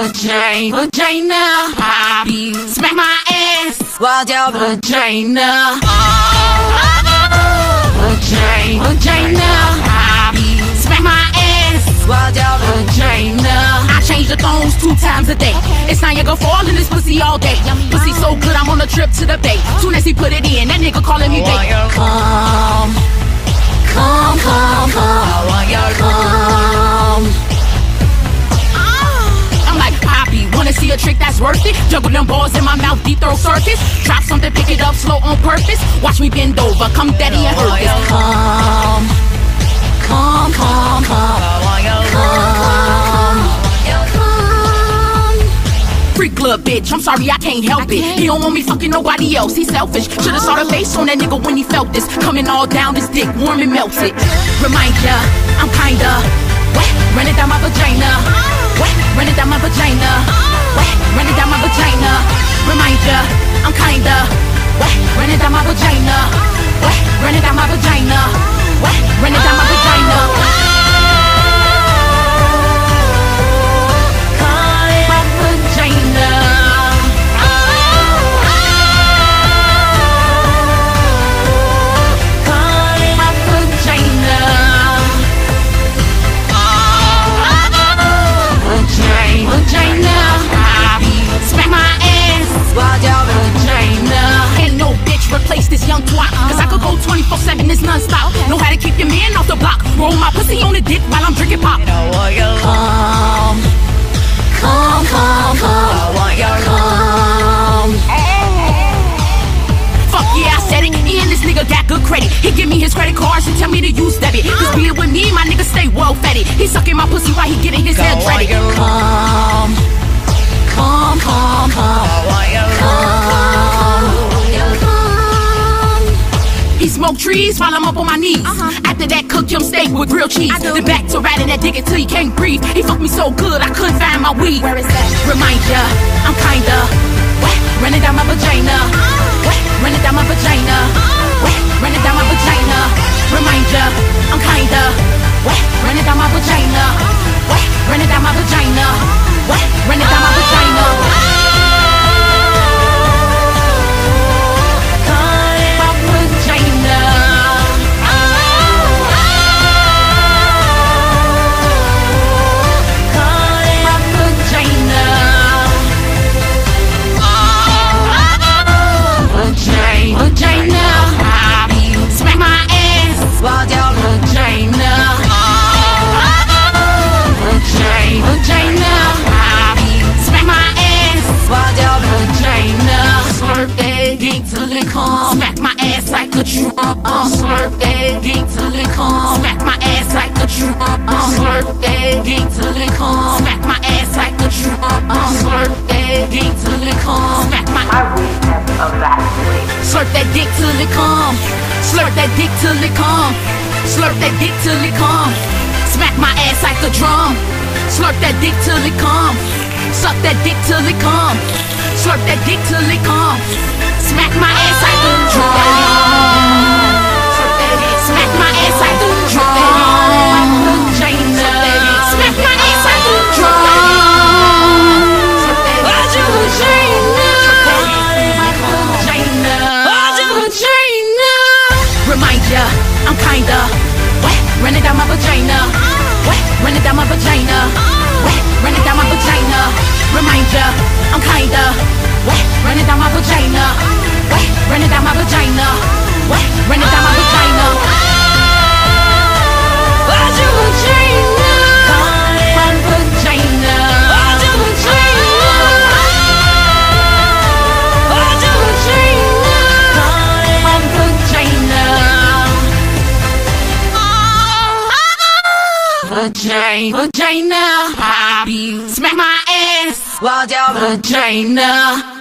vagina, poppy, smack my ass while your vagina, vagina, poppy, smack my ass while your vagina. I change the thongs 2 times a day. It's not you go fall in this pussy all day. Pussy so good, I'm on a trip to the bay. Soon as he put it in, that nigga calling me babe. Come, come, come, come, come. I'm like Poppy, wanna see a trick that's worth it? Juggle them balls in my mouth, deep throat circus. Drop something, pick it up slow on purpose. Watch me bend over, come daddy and hurt this. Come, come, come, come, come. Freak club bitch, I'm sorry I can't help it. He don't want me fucking nobody else, he selfish. Should've saw the face on that nigga when he felt this. Coming all down his dick, warm and melted. Remind ya, I'm kinda wet, running down my vagina. Wet, running down my vagina. Wet, running down my vagina. Remind ya, I'm kinda wet, running down my vagina. Wet, running down my vagina. Wet, running down my vagina. Replace this young twat, cause I could go 24/7, it's non-stop. Know how to keep your man off the block. Roll my pussy on the dick while I'm drinking pop. Come, come, come, come. Fuck yeah, I said it. He and this nigga got good credit. He give me his credit cards and tell me to use debit. Cause be it with me, my nigga stay well fed. He sucking my pussy while he getting his head ready. Come, come, come, come. He smoke trees while I'm up on my knees. After that, cook him steak with grilled cheese. Then back to riding that dick until he can't breathe. He fucked me so good, I couldn't find my weed. Where is that? Remind ya, I'm kinda wet, running down my vagina. Wet, running down my vagina. Wet, running down my vagina. Remind ya, I'm kinda wet, running down my vagina. Wet, running down my vagina. Wet, running down my vagina. Smack my ass like a drum. Slurp that dick till it comes. Smack my ass like a drum. Slurp that dick till it comes. Smack my ass like a drum. Slurp that dick till it comes. Smack my slurp that dick till it comes. Slurp that dick till it comes. Slurp that dick till it comes. Smack my ass like a drum. Slurp that dick till it comes. Suck that dick till it comes. Slurp that dick till it comes. Smack my ass like a drum. Smack my ass like a drum. Smack my ass like a drum. Remind ya, I'm kinda wet, running down my vagina. Wet, running down my vagina. Wet, running down my vagina. Remind ya, I'm kinda wet, running down my vagina. Wet, running down my vagina. Wet, running down my vagina. Why'd you vagina? My vagina. Why'd you vagina? Why'd you vagina? My vagina. Vagina, poppy, smack my ass while your vagina.